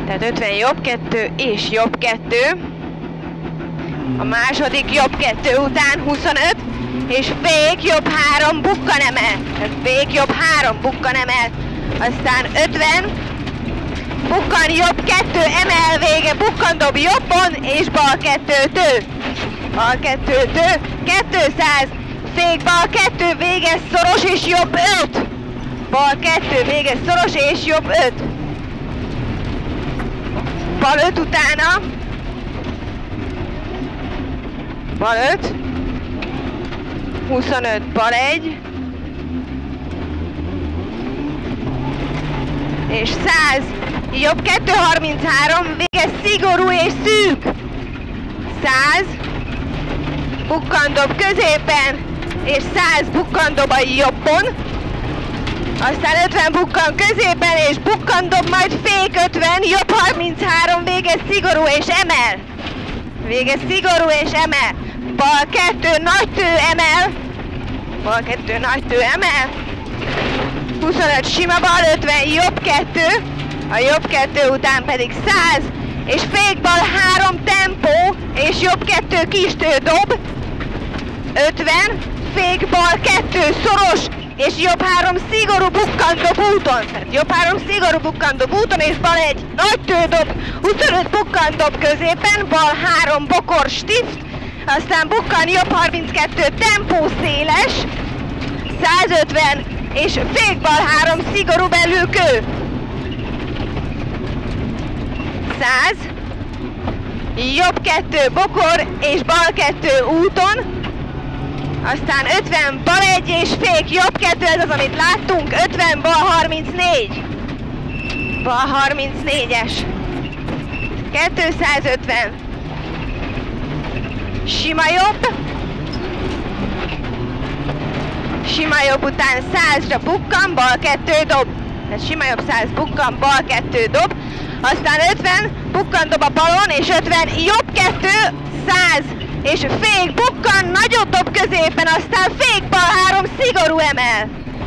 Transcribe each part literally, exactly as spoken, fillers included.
Tehát ötven jobb kettő és jobb kettő. A második jobb kettő után huszonöt, és fék jobb három, bukkan emel. Tehát fék jobb három, bukkan emel. Aztán ötven, bukkan jobb kettő, emel, vége, bukkan dob jobbon, és bal kettő tő. Bal kettő tő, kétszáz, fék bal kettő, véges szoros, és jobb öt. Bal kettő, véges szoros, és jobb öt. Bal öt utána. Bal öt. huszonöt, bal egy. És száz. Jobb kettő, harminchárom, véges szigorú és szűk. száz. Bukkandob középen, és száz bukkandob a jobbon. Aztán ötven bukkan középen, és bukkandob, majd fék ötven, jobb harminchárom, véges szigorú és emel. Véges szigorú és emel. Bal kettő, nagy tő, emel. Bal kettő, nagy tő, emel. huszonöt sima bal, ötven jobb kettő. A jobb kettő után pedig száz. És fék bal három tempó, és jobb kettő kis tő dob. ötven, fék bal kettő szoros, és jobb három szigorú bukkandob úton. Tehát jobb három szigorú bukkandob úton, és bal egy nagy tődob, huszonöt bukkandob középen, bal három bokor stift, aztán bukkan jobb harminckettő tempó széles, százötven, és fék bal három szigorú belül kő. száz, jobb kettő bokor, és bal kettő úton, aztán ötven bal egy és fék jobb kettő, ez az, amit láttunk, ötven bal harmincnégy. Bal harmincnégyes. kétszázötven. Sima jobb. Sima jobb után százra bukkan, bal kettő dob. Tehát sima jobb száz bukkan, bal kettő dob. Aztán ötven bukkan dob a balon, és ötven jobb kettő, száz. És fék bukkan, nagyot dob középen, aztán fék bal három szigorú emel.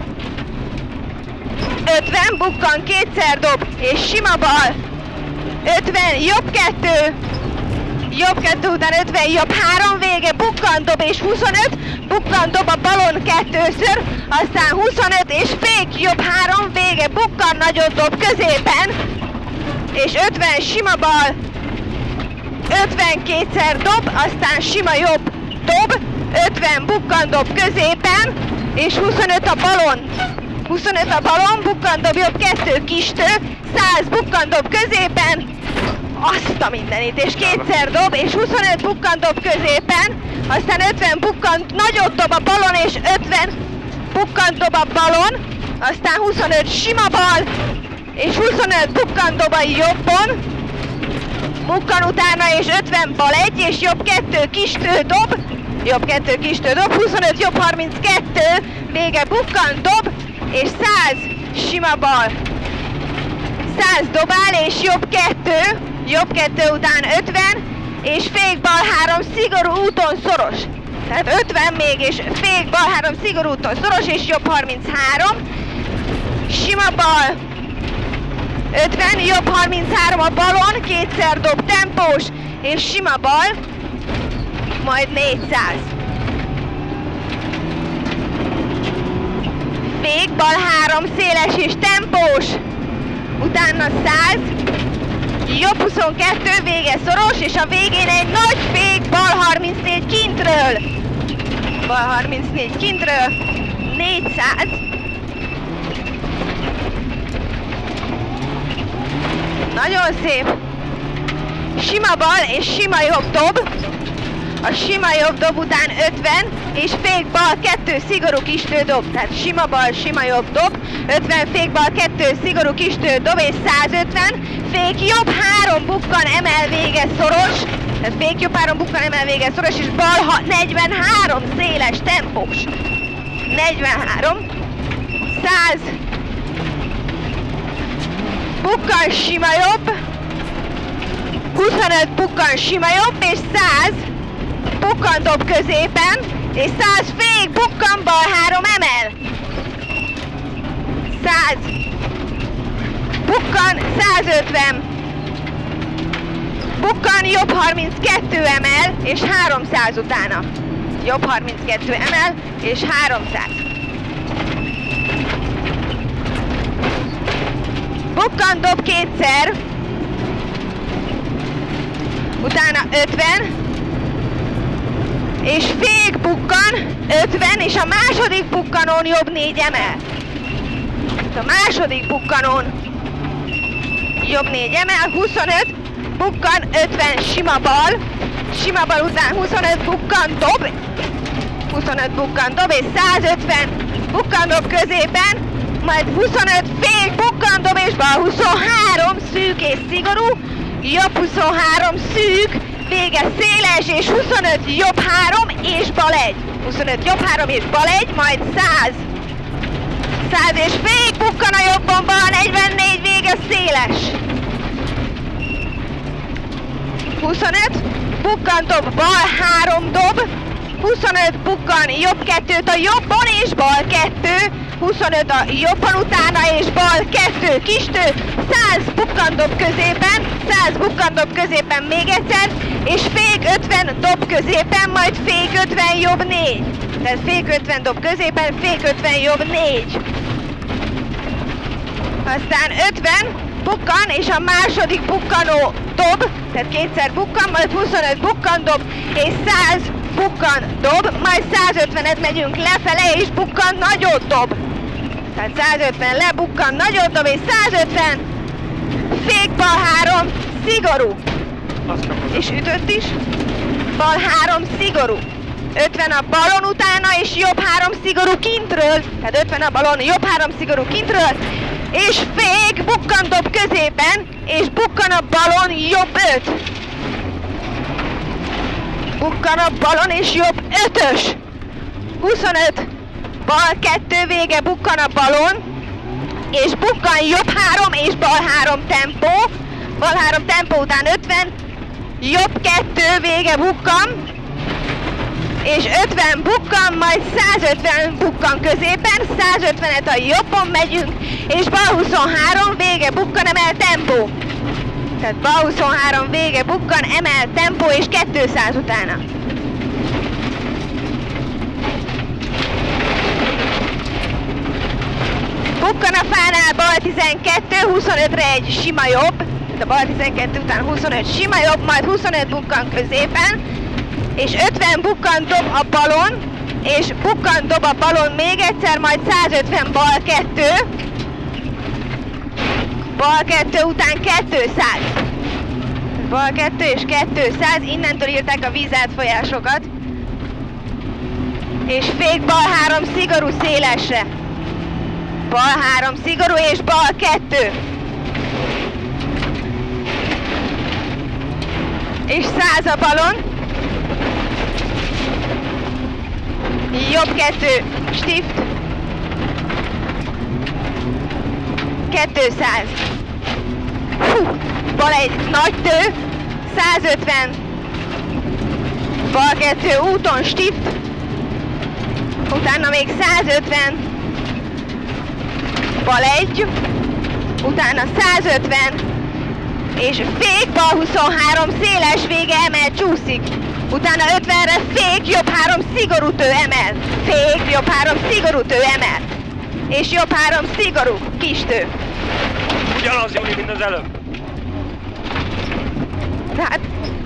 ötven bukkan, kétszer dob, és sima bal. ötven jobb kettő, jobb kettő után ötven jobb három, vége, bukkan dob, és huszonöt, bukkan dob a balon kettőször, aztán huszonöt, és fék jobb három, vége, bukkan, nagyot dob középen, és ötven sima bal. ötven kétszer dob, aztán sima jobb dob, ötven bukkandob középen, és huszonöt a balon. huszonöt a balon, bukkandob jobb kettő kis tő, száz bukkandob középen, azt a mindenit, és kétszer dob, és huszonöt bukkandob középen, aztán ötven bukkant, nagyot dob a balon, és ötven bukkandob a balon, aztán huszonöt sima bal, és huszonöt bukkandob a jobbon, bukkan utána, és ötven bal egy, és jobb kettő kis tő dob, jobb kettő kis tő dob, huszonöt jobb harminckettő, vége bukkan dob, és száz sima bal. száz dobál, és jobb kettő, jobb kettő után ötven, és fék bal három szigorú úton szoros. Tehát ötven még, és fék bal három szigorú úton szoros, és jobb harminchárom, sima bal. ötven, jobb harminchárom a balon, kétszer dob tempós, és sima bal, majd négyszáz. Fék, bal három, széles és tempós, utána száz, jobb huszonkettő, vége szoros, és a végén egy nagy fék, bal harmincnégy kintről. Bal harmincnégy kintről, négyszáz. Nagyon szép. Sima bal és sima jobb dob. A sima jobb dob után ötven, és fék bal kettő szigorú kis tő dob. Tehát sima bal, sima jobb dob. ötven fék bal kettő szigorú kis tő dob, és százötven. Fék jobb három bukkan emel, vége szoros. Tehát fék jobb három bukkan emel, vége szoros, és bal negyvenhárom széles tempós. negyvenhárom. száz. Bukkan sima jobb, huszonöt bukkan sima jobb, és száz bukkan dob középen, és száz fék bukkan bal három emel. száz bukkan, százötven bukkan, jobb harminckettő emel, és háromszáz utána. Jobb harminckettő emel, és háromszáz. Bukkan, dob kétszer. Utána ötven. És fék bukkan, ötven, és a második bukkanon jobb négy emel. A második bukkanon jobb négy emel, huszonöt, bukkan, ötven, sima bal, sima bal után huszonöt, bukkan, dob, huszonöt, bukkan, dob, és százötven, bukkan, dob középen, majd huszonöt, fék, bukkan, dob, és bal, huszonhárom, szűk és szigorú, jobb huszonhárom, szűk, vége széles, és huszonöt, jobb három, és bal egy. huszonöt, jobb három, és bal egy, majd száz. száz és fék, bukkan a jobbon, bal negyvennégy, vége széles. huszonöt, bukkan, dob, bal három, dob. huszonöt, bukkan, jobb kettőt a jobbon, és bal kettő. huszonöt a jobban utána, és bal kettő, kistő. száz, bukkan, dob középen. száz, bukkan, dob középen még egyszer. És fék ötven, dob középen, majd fék ötven, jobb négy. Tehát fék ötven, dob középen, fék ötven, jobb négy. Aztán ötven, bukkan, és a második bukkanó dob, tehát kétszer bukkan, majd huszonöt, bukkan, dob, és száz, bukkan, dob, majd százötvenet megyünk lefele, és bukkan, nagyot dob. Tehát százötven le, bukkan, nagyot dob, és százötven, fék, bal három, szigorú. És ütött is. Bal három, szigorú. ötven a balon utána, és jobb három, szigorú kintről. Tehát ötven a balon, jobb három, szigorú kintről. És fék, bukkan, dob középen, és bukkan a balon, jobb öt. Bukkan a balon, és jobb ötös. huszonöt, bal kettő, vége, bukkan a balon, és bukkan, jobb három, és bal három tempó. Bal három tempó után ötven, jobb kettő, vége, bukkan, és ötven bukkan, majd százötven bukkan középen, százötvenet a jobbon megyünk, és bal huszonhárom, vége, bukkan, emel tempó. Tehát bal huszonhárom, vége, bukkan, emel tempó, és kétszáz utána. Bukkan a fánál, bal tizenkettő, huszonötre egy sima jobb, tehát a bal tizenkettő után huszonöt sima jobb, majd huszonöt bukkan középen, és ötven bukkan, dob a balon, és bukkan, dob a balon még egyszer, majd százötven bal kettő, bal kettő után kétszáz. Bal kettő és kétszáz, innentől írták a vízátfolyásokat. És fék, bal három, szigorú szélesre. Bal három, szigorú, és bal kettő. És száz a balon. Jobb kettő, stift. kétszáz. Hú, bal egy nagy tő. százötven. Bal kettő, úton, stift. Utána még százötven. Bal egy. Utána százötven. És fék, bal huszonhárom, széles, vége, emel, csúszik. Utána ötvenre fék, jobb három, szigorú tő, emel. Fék, jobb három, szigorú tő, emel. És jobb három, szigorú, kis tő. Ugyanaz, Júli, mint az előbb. Tehát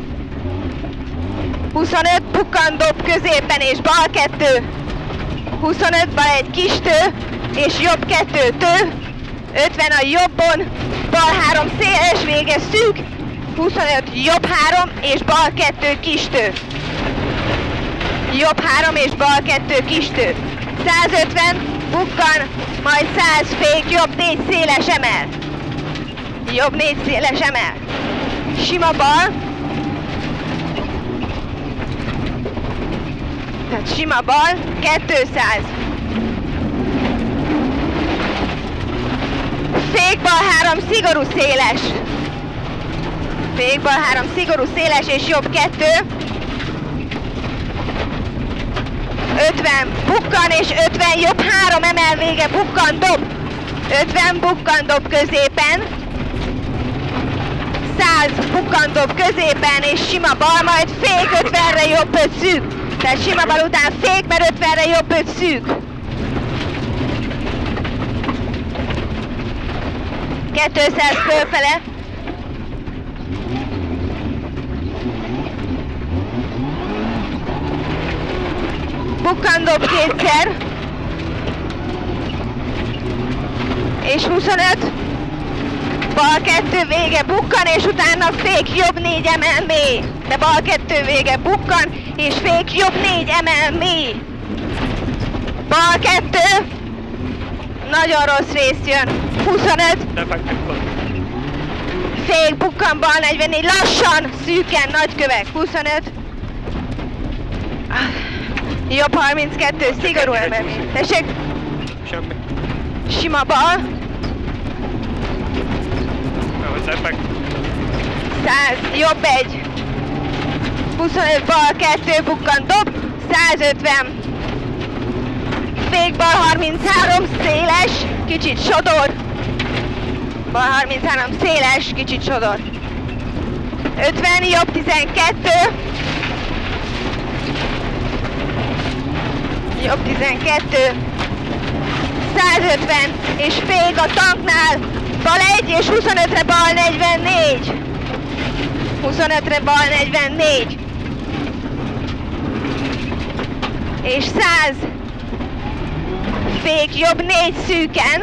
huszonöt, bukkan, dob középen, és bal kettő. huszonöt, bal egy kis tő, és jobb kettő tő. ötven a jobbon, bal három, széles, vége, szűk. huszonöt, jobb három, és bal kettő, kis tő. Jobb három, és bal kettő, kis tő. százötven, bukkan, majd száz, fék, jobb négy, széles, emel. Jobb négy, széles, emel. Sima bal. Tehát sima bal, kétszáz. Fék, bal három, szigorú széles. Fék, bal három, szigorú széles, és jobb kettő. ötven, bukkan, és ötven, jobb három, emel, vége, bukkan, dob. ötven, bukkan, dob középen. száz, száz, bukkan dob középen és sima bal, majd fék ötvenre jobb öt szűk. Tehát sima bal után fék, mert ötvenre jobb öt szűk. kétszáz fölfele. Bukkan dob kétszer. És huszonöt. Bal kettő vége bukkan, és utána fék jobb négy emel mély. De bal kettő vége bukkan, és fék jobb négy emel mély. Bal kettő. Nagyon rossz rész jön. huszonöt. Fék bukkan, bal negyvennégy. Lassan, szűken, nagykövek. huszonöt. Jobb harminckettő, szigorú emelmény. Tessék? Semmi. Sima bal. száz, jobb egy. huszonöt bal, kettő bukkan dob. százötven. Fék bal harminchárom, széles, kicsit sodor. Bal harminchárom, széles, kicsit sodor. ötven, jobb tizenkettő. Jobb tizenkettő. százötven, és fék a tanknál. Bal egy, és huszonötre bal negyvennégy. huszonötre bal negyvennégy. És száz. Fék jobb négy szűken.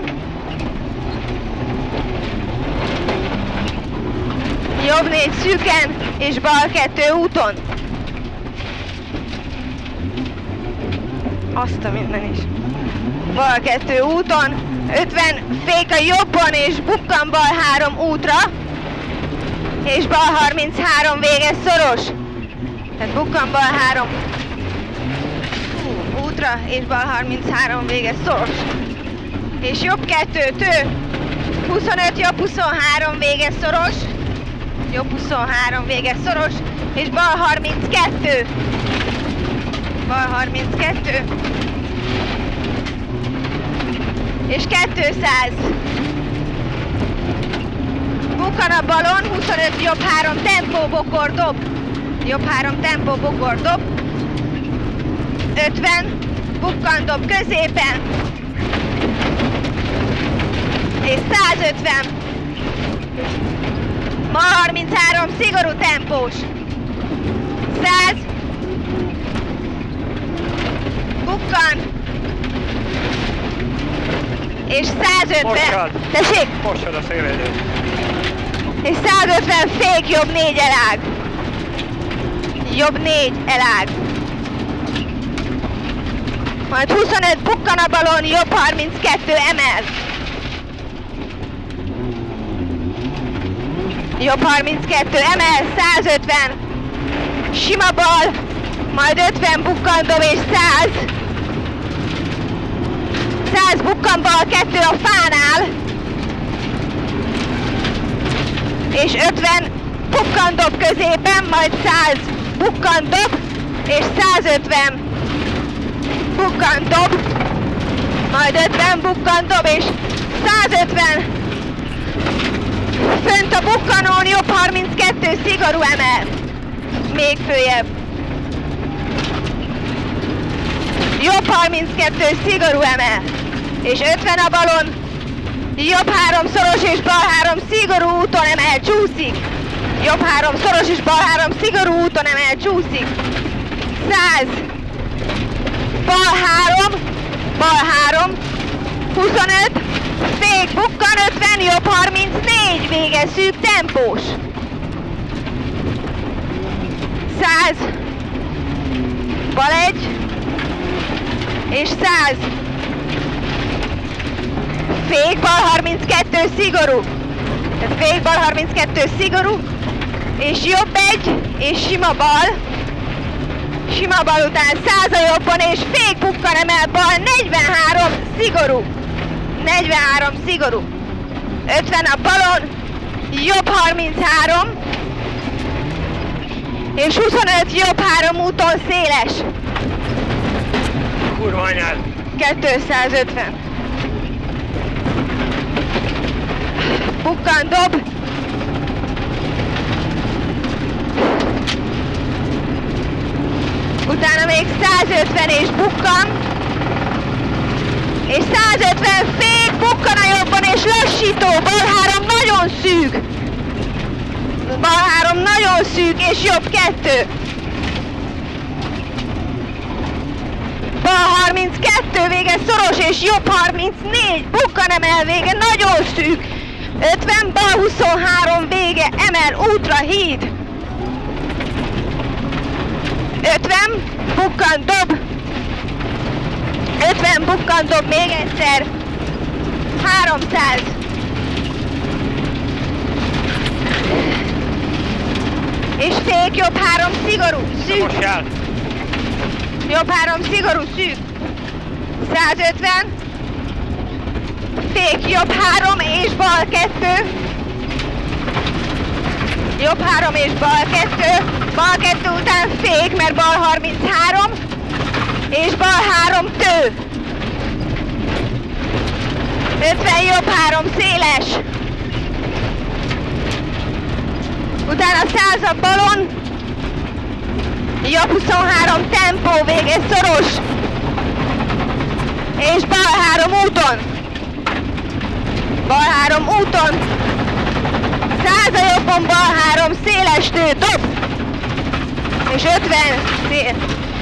Jobb négy szűken, és bal kettő úton. Azt a minden is. Bal kettő úton. ötven fék a jobban, és bukkan bal három útra. És bal harminchárom vége szoros. Tehát bukkan bal három útra, és bal harminchárom vége szoros. És jobb kettő tő. huszonöt, jobb huszonhárom vége szoros. Jobb huszonhárom vége szoros. És bal harminckettő. Bal harminckettő. És kétszáz. Bukkan a balon, huszonöt, jobb három tempó, bokor dob. Jobb három tempó, bokor dob. ötven, bukkan dob középen. És százötven. Ma harminchárom, szigorú tempós. száz. Bukkan. És százötven. Tessék? Mossad a szélvédőt. És százötven fék jobb négy elág. Jobb négy elág. Majd huszonöt bukkan a balon, jobb harminckettő emel. Jobb harminckettő emel, százötven. Sima bal, majd ötven bukkan dob és száz. száz bukkan bal, kettő a fánál. És ötven bukkan dob középen, majd száz bukkan dob, és százötven bukkan dob, majd ötven bukkan dob, és százötven. Fönt a bukkanón, jobb harminckettő, szigorú emel. Még följebb. Jobb harminckettő, szigorú emel. És ötven a balon, jobb három szoros és bal három szigorú úton emel, csúszik. Jobb három szoros és bal három szigorú úton emel, csúszik. száz. Bal három, bal három, huszonöt, fék bukkan, ötven, jobb harmincnégy, vége szűk tempós. száz. Bal egy, és száz. Fék bal harminckettő szigorú. Tehát fék bal harminckettő szigorú. És jobb egy, és sima bal. Sima bal után száz a jobban, és fék bukkan emel bal, negyvenhárom szigorú. negyvenhárom szigorú. ötven a balon, jobb harminchárom. És huszonöt jobb három úton széles. Kurva anyád! kétszázötven. Bukkan dob. Utána még százötven és bukkan. És százötven fék, bukkan a jobban és lassító. Bal három nagyon szűk. Bal három nagyon szűk és jobb kettő. Bal harminckettő vége szoros és jobb harmincnégy. Bukkan emel vége nagyon szűk. ötven, bal huszonhárom vége emel útra híd. ötven, bukkan dob. ötven, bukkan dob még egyszer. háromszáz. És fék, jobb három, szigorú, szűk. Most jár. Jobb három, szigorú, szűk. százötven. Fék, jobb három és bal kettő. Jobb három és bal kettő. Bal kettő után fék, mert bal harminchárom. És bal három tő. ötven, jobb három széles. Utána száz a balon. Jobb huszonhárom tempó, vége szoros. És bal három úton. Bal három úton. száz a jobbon, bal három széles tő, dob. És ötven szél.